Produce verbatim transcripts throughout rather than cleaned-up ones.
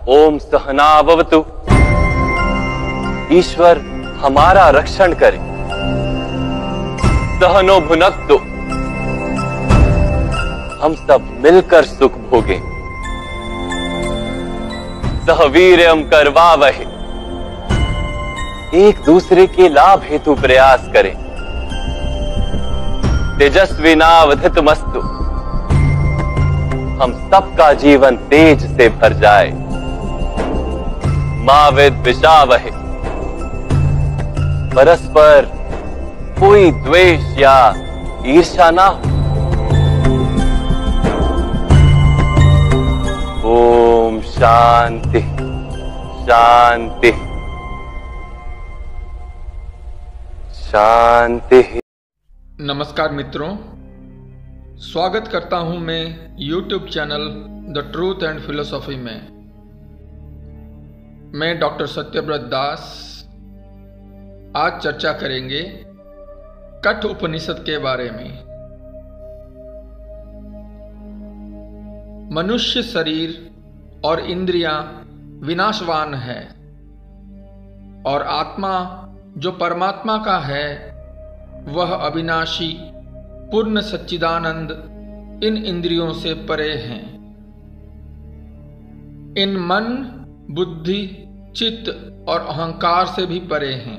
ओम सहनाववतु। ईश्वर हमारा रक्षण करे। सहनो भुनक्तु। हम सब मिलकर सुख भोगें। सहवीर्यम करवावहै। एक दूसरे के लाभ हेतु प्रयास करें। तेजस्विनावधितमस्तु। हम सबका जीवन तेज से भर जाए। मा विद्विषावहै। परस्पर कोई द्वेष या ईर्ष्या ना हो। ओम शांति शांति शांति। नमस्कार मित्रों, स्वागत करता हूं मैं YouTube channel the truth and philosophy में। मैं डॉक्टर सत्यव्रत दास। आज चर्चा करेंगे कठ उपनिषद के बारे में। मनुष्य शरीर और इंद्रियां विनाशवान है और आत्मा जो परमात्मा का है वह अविनाशी पूर्ण सच्चिदानंद इन इंद्रियों से परे हैं। इन मन, बुद्धि, चित्त और अहंकार से भी परे हैं।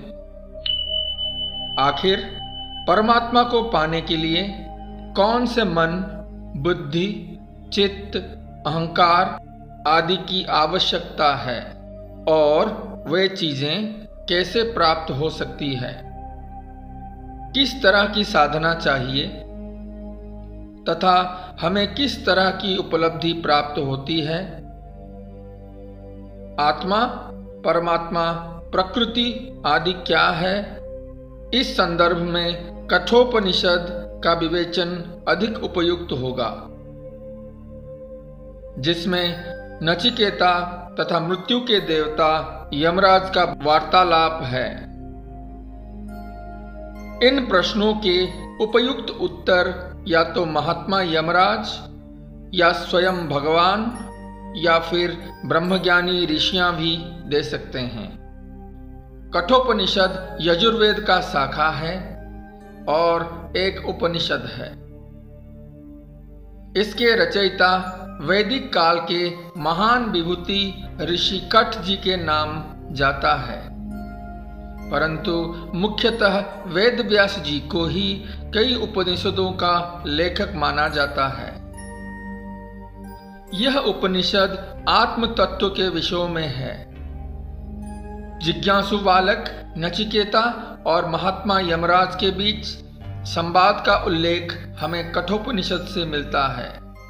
आखिर परमात्मा को पाने के लिए कौन से मन, बुद्धि, चित्त, अहंकार आदि की आवश्यकता है और वे चीजें कैसे प्राप्त हो सकती है? किस तरह की साधना चाहिए तथा हमें किस तरह की उपलब्धि प्राप्त होती है? आत्मा, परमात्मा, प्रकृति आदि क्या है? इस संदर्भ में कठोपनिषद का विवेचन अधिक उपयुक्त होगा, जिसमें नचिकेता तथा मृत्यु के देवता यमराज का वार्तालाप है। इन प्रश्नों के उपयुक्त उत्तर या तो महात्मा यमराज या स्वयं भगवान या फिर ब्रह्मज्ञानी ऋषियां भी दे सकते हैं। कठोपनिषद यजुर्वेद का शाखा है और एक उपनिषद है। इसके रचयिता वैदिक काल के महान विभूति ऋषि कठ जी के नाम जाता है, परंतु मुख्यतः वेद व्यास जी को ही कई उपनिषदों का लेखक माना जाता है। यह उपनिषद आत्म तत्व के विषयों में है। जिज्ञासु बालक नचिकेता और महात्मा यमराज के बीच संवाद का उल्लेख हमें कठोपनिषद से मिलता है।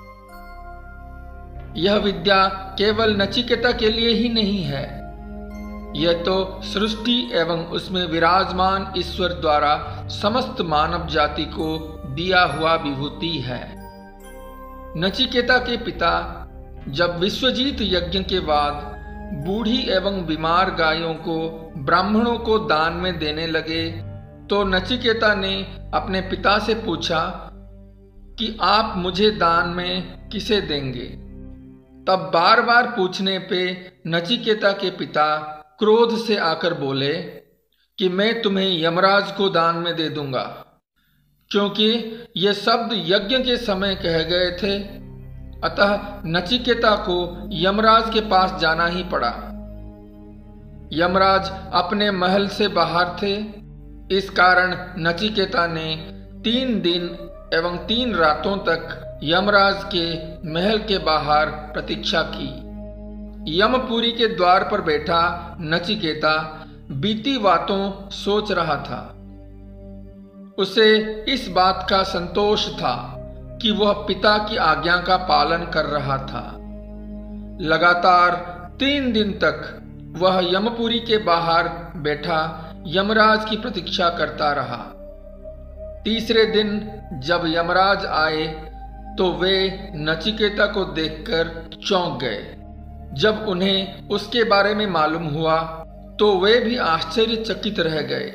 यह विद्या केवल नचिकेता के लिए ही नहीं है, यह तो सृष्टि एवं उसमें विराजमान ईश्वर द्वारा समस्त मानव जाति को दिया हुआ विभूति है। नचिकेता के पिता जब विश्वजीत यज्ञ के बाद बूढ़ी एवं बीमार गायों को ब्राह्मणों को दान में देने लगे, तो नचिकेता ने अपने पिता से पूछा कि आप मुझे दान में किसे देंगे? तब बार बार पूछने पे नचिकेता के पिता क्रोध से आकर बोले कि मैं तुम्हें यमराज को दान में दे दूंगा, क्योंकि ये शब्द यज्ञ के समय कहे गए थे। अतः नचिकेता को यमराज के पास जाना ही पड़ा। यमराज अपने महल से बाहर थे, इस कारण नचिकेता ने तीन दिन एवं तीन रातों तक यमराज के महल के बाहर प्रतीक्षा की। यमपुरी के द्वार पर बैठा नचिकेता बीती बातों सोच रहा था। उसे इस बात का संतोष था कि वह पिता की आज्ञा का पालन कर रहा था। लगातार तीन दिन तक वह यमपुरी के बाहर बैठा यमराज की प्रतीक्षा करता रहा। तीसरे दिन जब यमराज आए तो वे नचिकेता को देखकर चौंक गए। जब उन्हें उसके बारे में मालूम हुआ तो वे भी आश्चर्यचकित रह गए।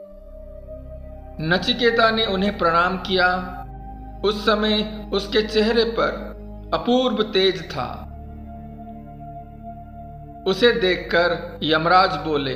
नचिकेता ने उन्हें प्रणाम किया। उस समय उसके चेहरे पर अपूर्व तेज था। उसे देखकर यमराज बोले,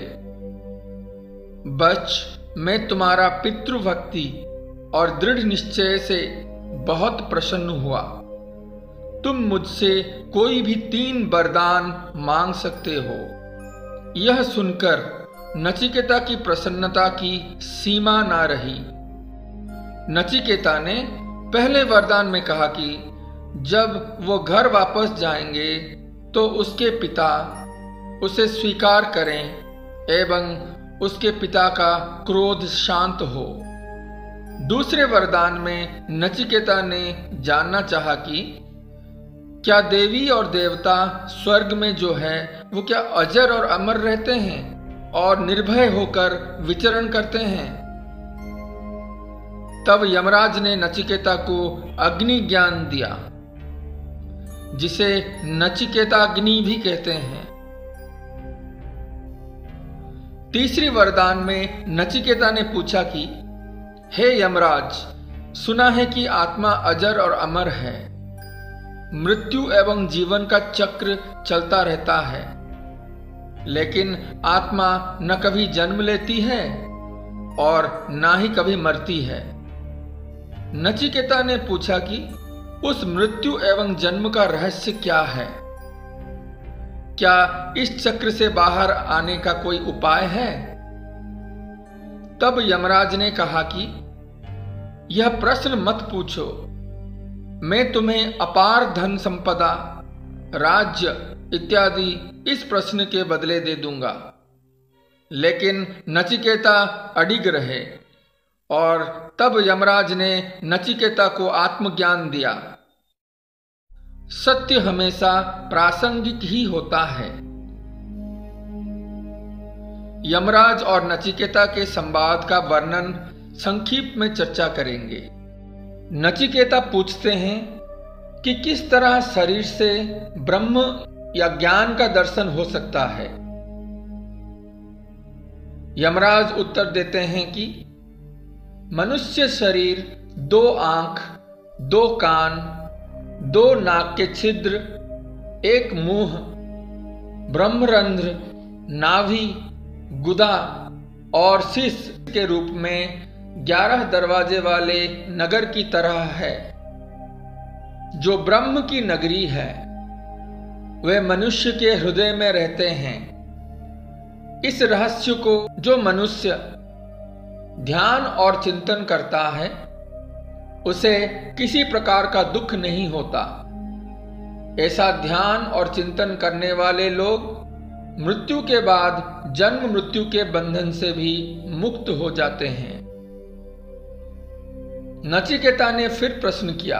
बच, मैं तुम्हारा पितृभक्ति और दृढ़ निश्चय से बहुत प्रसन्न हुआ। तुम मुझसे कोई भी तीन वरदान मांग सकते हो। यह सुनकर नचिकेता की प्रसन्नता की सीमा ना रही। नचिकेता ने पहले वरदान में कहा कि जब वो घर वापस जाएंगे तो उसके पिता उसे स्वीकार करें एवं उसके पिता का क्रोध शांत हो। दूसरे वरदान में नचिकेता ने जानना चाहा कि क्या देवी और देवता स्वर्ग में जो है वो क्या अजर और अमर रहते हैं और निर्भय होकर विचरण करते हैं। तब यमराज ने नचिकेता को अग्नि ज्ञान दिया, जिसे नचिकेताग्नि भी कहते हैं। तीसरी वरदान में नचिकेता ने पूछा कि हे यमराज, सुना है कि आत्मा अजर और अमर है, मृत्यु एवं जीवन का चक्र चलता रहता है, लेकिन आत्मा न कभी जन्म लेती है और न ही कभी मरती है। नचिकेता ने पूछा कि उस मृत्यु एवं जन्म का रहस्य क्या है? क्या इस चक्र से बाहर आने का कोई उपाय है? तब यमराज ने कहा कि यह प्रश्न मत पूछो, मैं तुम्हें अपार धन संपदा, राज्य इत्यादि इस प्रश्न के बदले दे दूंगा। लेकिन नचिकेता अडिग रहे और तब यमराज ने नचिकेता को आत्मज्ञान दिया। सत्य हमेशा प्रासंगिक ही होता है। यमराज और नचिकेता के संवाद का वर्णन संक्षिप्त में चर्चा करेंगे। नचिकेता पूछते हैं कि किस तरह शरीर से ब्रह्म या ज्ञान का दर्शन हो सकता है। यमराज उत्तर देते हैं कि मनुष्य शरीर दो आंख, दो कान, दो नाक के छिद्र, एक मुंह, ब्रह्मरंध्र, नाभि, गुदा और शीश के रूप में ग्यारह दरवाजे वाले नगर की तरह है। जो ब्रह्म की नगरी है वे मनुष्य के हृदय में रहते हैं। इस रहस्य को जो मनुष्य ध्यान और चिंतन करता है उसे किसी प्रकार का दुख नहीं होता। ऐसा ध्यान और चिंतन करने वाले लोग मृत्यु के बाद जन्म मृत्यु के बंधन से भी मुक्त हो जाते हैं। नचिकेता ने फिर प्रश्न किया,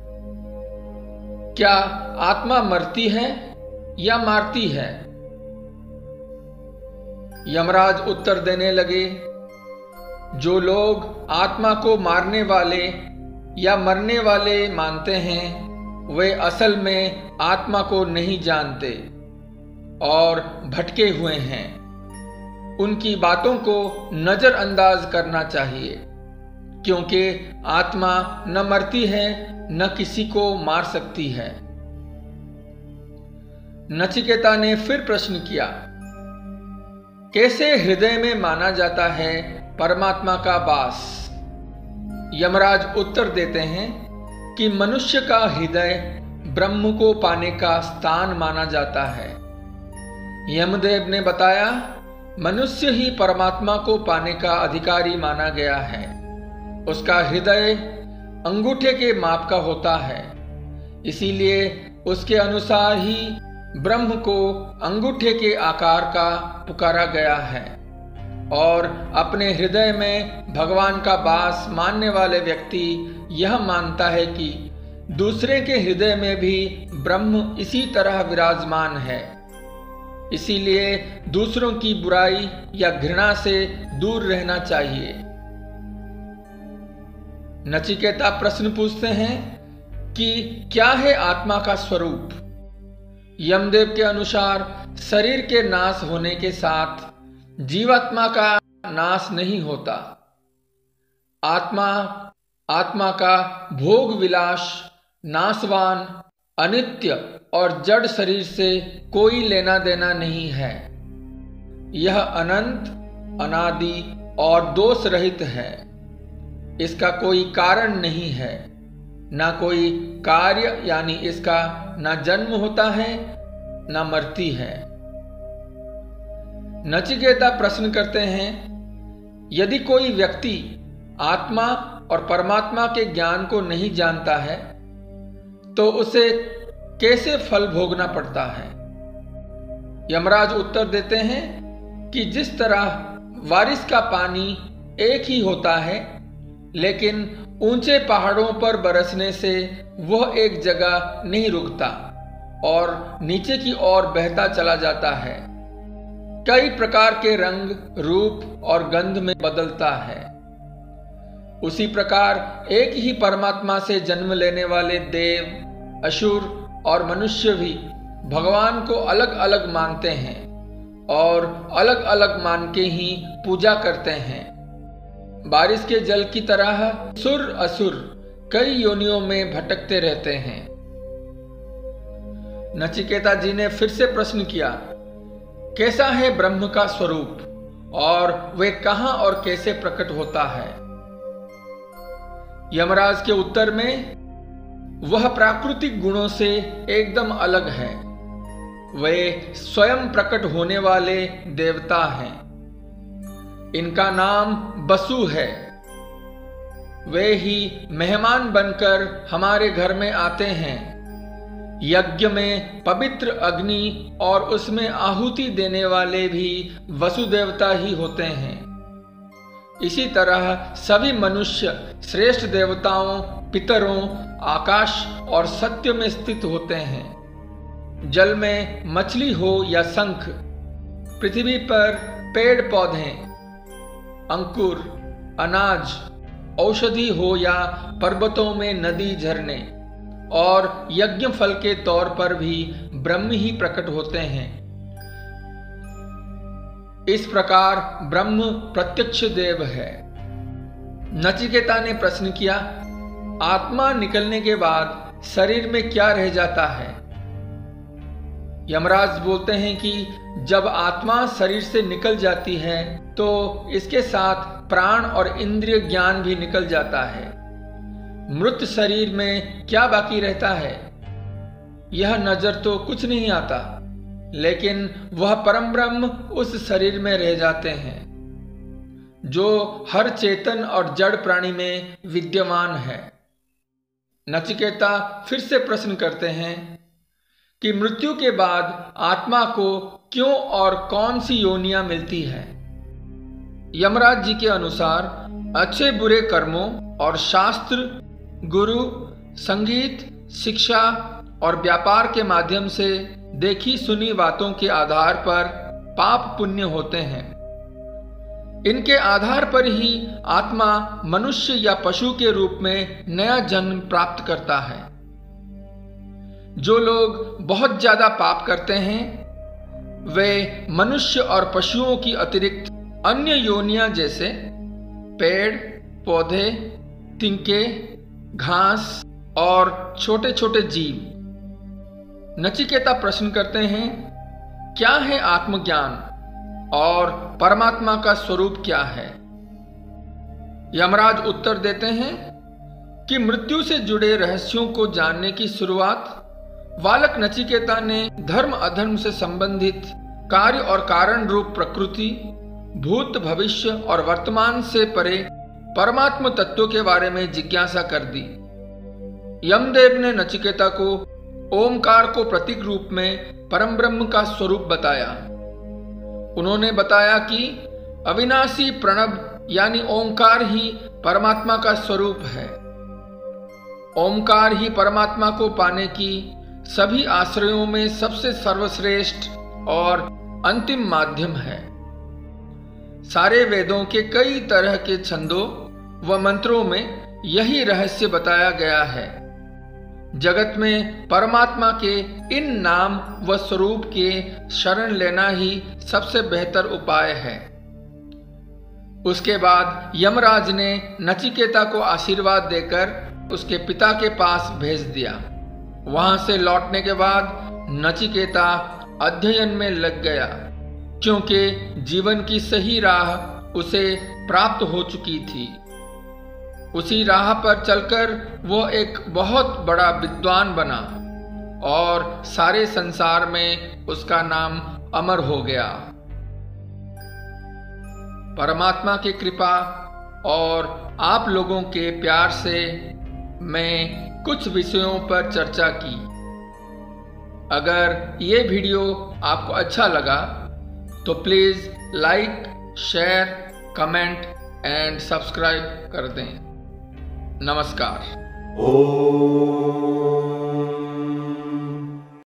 क्या आत्मा मरती है या मारती है? यमराज उत्तर देने लगे, जो लोग आत्मा को मारने वाले या मरने वाले मानते हैं वे असल में आत्मा को नहीं जानते और भटके हुए हैं। उनकी बातों को नजरअंदाज करना चाहिए, क्योंकि आत्मा न मरती है न किसी को मार सकती है। नचिकेता ने फिर प्रश्न किया, कैसे हृदय में माना जाता है परमात्मा का वास? यमराज उत्तर देते हैं कि मनुष्य का हृदय ब्रह्म को पाने का स्थान माना जाता है। यमदेव ने बताया, मनुष्य ही परमात्मा को पाने का अधिकारी माना गया है। उसका हृदय अंगूठे के माप का होता है, इसीलिए उसके अनुसार ही ब्रह्म को अंगूठे के आकार का पुकारा गया है। और अपने हृदय में भगवान का वास मानने वाले व्यक्ति यह मानता है कि दूसरे के हृदय में भी ब्रह्म इसी तरह विराजमान है। इसीलिए दूसरों की बुराई या घृणा से दूर रहना चाहिए। नचिकेता प्रश्न पूछते हैं कि क्या है आत्मा का स्वरूप? यमदेव के अनुसार शरीर के नाश होने के साथ जीवात्मा का नाश नहीं होता। आत्मा आत्मा का भोग विलास, नाशवान, अनित्य और जड़ शरीर से कोई लेना देना नहीं है। यह अनंत, अनादि और दोष रहित है। इसका कोई कारण नहीं है, ना कोई कार्य, यानी इसका ना जन्म होता है ना मरती है। नचिकेता प्रश्न करते हैं, यदि कोई व्यक्ति आत्मा और परमात्मा के ज्ञान को नहीं जानता है तो उसे कैसे फल भोगना पड़ता है? यमराज उत्तर देते हैं कि जिस तरह बारिश का पानी एक ही होता है, लेकिन ऊंचे पहाड़ों पर बरसने से वह एक जगह नहीं रुकता और नीचे की ओर बहता चला जाता है, कई प्रकार के रंग, रूप और गंध में बदलता है, उसी प्रकार एक ही परमात्मा से जन्म लेने वाले देव, असुर और मनुष्य भी भगवान को अलग अलग मानते हैं और अलग अलग मान के ही पूजा करते हैं। बारिश के जल की तरह सुर असुर कई योनियों में भटकते रहते हैं। नचिकेता जी ने फिर से प्रश्न किया, कैसा है ब्रह्म का स्वरूप और वे कहां और कैसे प्रकट होता है? यमराज के उत्तर में, वह प्राकृतिक गुणों से एकदम अलग है। वे स्वयं प्रकट होने वाले देवता हैं। इनका नाम बसु है। वे ही मेहमान बनकर हमारे घर में आते हैं। यज्ञ में पवित्र अग्नि और उसमें आहुति देने वाले भी वसुदेवता ही होते हैं। इसी तरह सभी मनुष्य श्रेष्ठ देवताओं, पितरों, आकाश और सत्य में स्थित होते हैं। जल में मछली हो या शंख, पृथ्वी पर पेड़ पौधे, अंकुर, अनाज, औषधि हो या पर्वतों में नदी, झरने और यज्ञ फल के तौर पर भी ब्रह्म ही प्रकट होते हैं। इस प्रकार ब्रह्म प्रत्यक्ष देव है। नचिकेता ने प्रश्न किया, आत्मा निकलने के बाद शरीर में क्या रह जाता है? यमराज बोलते हैं कि जब आत्मा शरीर से निकल जाती है तो इसके साथ प्राण और इंद्रिय ज्ञान भी निकल जाता है। मृत शरीर में क्या बाकी रहता है? यह नजर तो कुछ नहीं आता, लेकिन वह परम ब्रह्म उस शरीर में रह जाते हैं जो हर चेतन और जड़ प्राणी में विद्यमान है। नचिकेता फिर से प्रश्न करते हैं कि मृत्यु के बाद आत्मा को क्यों और कौन सी योनियां मिलती है? यमराज जी के अनुसार अच्छे बुरे कर्मों और शास्त्र, गुरु, संगीत, शिक्षा और व्यापार के माध्यम से देखी सुनी बातों के आधार पर पाप पुण्य होते हैं। इनके आधार पर ही आत्मा मनुष्य या पशु के रूप में नया जन्म प्राप्त करता है। जो लोग बहुत ज्यादा पाप करते हैं वे मनुष्य और पशुओं की अतिरिक्त अन्य योनियां जैसे पेड़, पौधे, तिनके, घास और छोटे छोटे जीव। नचिकेता प्रश्न करते हैं, क्या है आत्मज्ञान और परमात्मा का स्वरूप क्या है? यमराज उत्तर देते हैं कि मृत्यु से जुड़े रहस्यों को जानने की शुरुआत बालक नचिकेता ने धर्म अधर्म से संबंधित कार्य और कारण रूप प्रकृति, भूत, भविष्य और वर्तमान से परे परमात्म तत्व के बारे में जिज्ञासा कर दी। यमदेव ने नचिकेता को ओमकार को प्रतीक रूप में परम ब्रह्म का स्वरूप बताया। उन्होंने बताया कि अविनाशी प्रणव यानी ओंकार ही परमात्मा का स्वरूप है। ओंकार ही परमात्मा को पाने की सभी आश्रयों में सबसे सर्वश्रेष्ठ और अंतिम माध्यम है। सारे वेदों के कई तरह के छंदों व मंत्रों में यही रहस्य बताया गया है। जगत में परमात्मा के इन नाम व स्वरूप के शरण लेना ही सबसे बेहतर उपाय है। उसके बाद यमराज ने नचिकेता को आशीर्वाद देकर उसके पिता के पास भेज दिया। वहां से लौटने के बाद नचिकेता अध्ययन में लग गया, क्योंकि जीवन की सही राह उसे प्राप्त हो चुकी थी। उसी राह पर चलकर वो एक बहुत बड़ा विद्वान बना और सारे संसार में उसका नाम अमर हो गया। परमात्मा की कृपा और आप लोगों के प्यार से मैं कुछ विषयों पर चर्चा की। अगर ये वीडियो आपको अच्छा लगा तो please like, share, comment and subscribe कर दें। नमस्कार। ओम